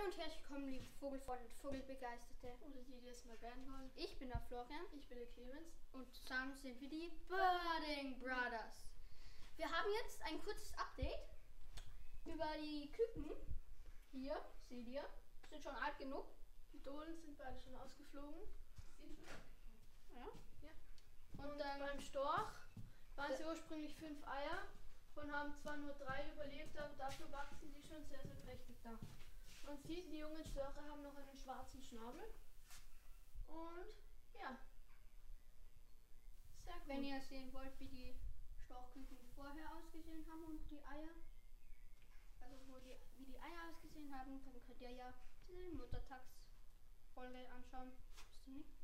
und herzlich willkommen, liebe Vogelfreunde und Vogelbegeisterte. Oder die, die es mal werden wollen. Ich bin der Florian. Ich bin der Clemens. Und zusammen sind wir die Birding Brothers. Wir haben jetzt ein kurzes Update über die Küken. Hier, seht ihr, sind schon alt genug. Die Dohlen sind beide schon ausgeflogen. Ja. Und dann beim Storch waren sie ursprünglich 5 Eier und haben zwar nur 3 überlebt, aber dafür wachsen die schon sehr, sehr prächtig da. Man sieht, die jungen Störche haben noch einen schwarzen Schnabel. Und ja, sehr gut. Wenn ihr sehen wollt, wie die Storchküken vorher ausgesehen haben und die Eier, also wie die Eier ausgesehen haben, dann könnt ihr ja die Muttertagsfolge anschauen. Wisst ihr nicht?